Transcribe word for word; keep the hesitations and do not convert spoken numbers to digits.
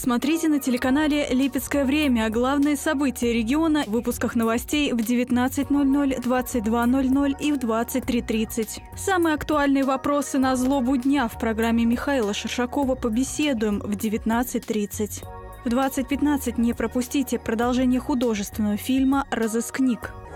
смотрите на телеканале «Липецкое время». Главные события региона в выпусках новостей в девятнадцать ноль ноль, двадцать два ноль ноль и в двадцать три тридцать. Самые актуальные вопросы на злобу дня в программе Михаила Шершакова «Побеседуем» в девятнадцать тридцать. В двадцать пятнадцать не пропустите продолжение художественного фильма «Разыскник».